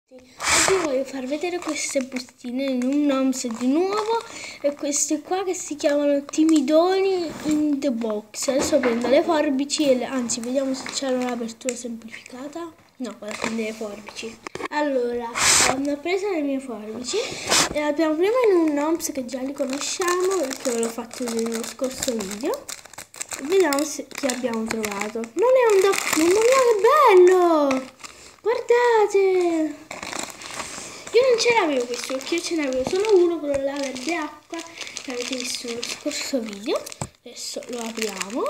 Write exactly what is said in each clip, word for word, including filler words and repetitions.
Oggi voglio far vedere queste bustine in un Noms di nuovo e queste qua che si chiamano Timidoni in the box. Adesso prendo le forbici e le, anzi vediamo se c'è l'apertura semplificata. No, vado a prendere le forbici. Allora, ho preso le mie forbici e le abbiamo prima in un Noms che già li conosciamo perché ve l'ho fatto nello scorso video. Vediamo se, che abbiamo trovato. Non è un doppio, mamma mia che bello! Guardate! Io non ce l'avevo questo perché io ce n'avevo solo uno, quello là verde acqua, che avete visto nello scorso video. Adesso lo apriamo.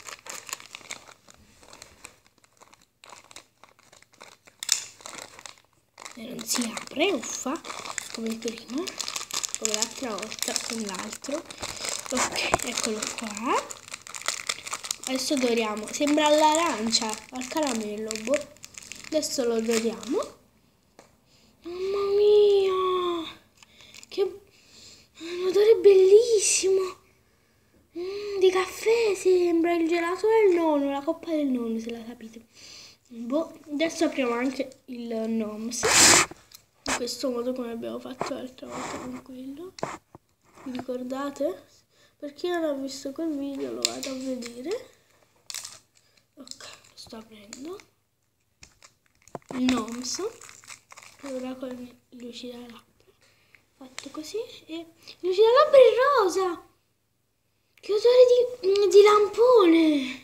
E non si apre, uffa, come prima, come l'altra volta con l'altro. Ok, eccolo qua. Adesso doriamo, sembra all'arancia, al caramello, boh. Adesso lo doriamo. Mamma mia, che un odore bellissimo. Mm, di caffè sembra il gelato del nonno, la coppa del nonno, se la capite. Boh, adesso apriamo anche il Noms. In questo modo come abbiamo fatto l'altra volta con quello. Vi ricordate? Per chi non ha visto quel video lo vado a vedere. Ok, lo sto aprendo. Il Noms. Ora con luci da labbra. Fatto così e luci da labbra in rosa. Che odore di, di lampone.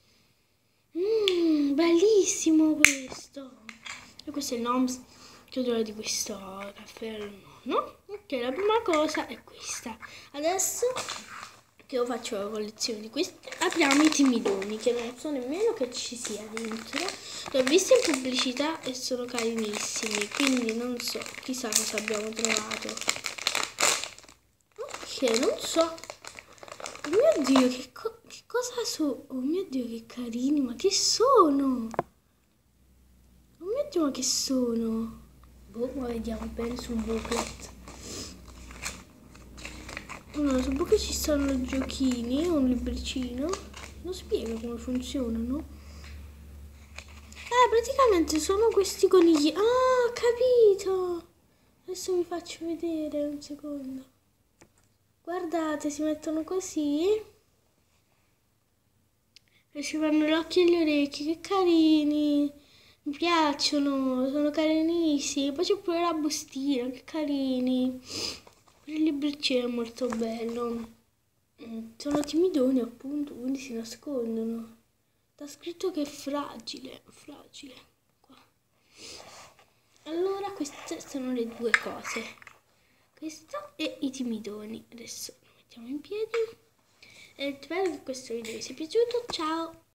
Mmm, bellissimo questo. E questo è il Noms. Che odore di questo caffè al nonno. Ok, la prima cosa è questa. Adesso che io faccio la collezione di questi, apriamo i timidoni, che non so nemmeno che ci sia dentro. Li ho visti in pubblicità e sono carinissimi, quindi non so, chissà cosa abbiamo trovato. Ok, non so. Oh mio Dio, che, co che cosa sono? Oh mio Dio, che carini, ma che sono? Oh mio Dio, ma che sono? Boh, ma vediamo bene sul booklet. Allora, sul booklet ci stanno giochini, un libricino. Non spiega come funzionano. Eh, praticamente sono questi conigli. Ah, ho capito. Adesso vi faccio vedere un secondo. Guardate, si mettono così. E ci fanno gli occhi e le orecchie, che carini. Mi piacciono, sono carinissimi. Poi c'è pure la bustina, che carini. Il libricino è molto bello. Sono timidoni appunto, quindi si nascondono. Sta scritto che è fragile, fragile. Qua. Allora queste sono le due cose. Questo e i timidoni. Adesso lo mettiamo in piedi. E spero che questo video vi sia piaciuto. Ciao!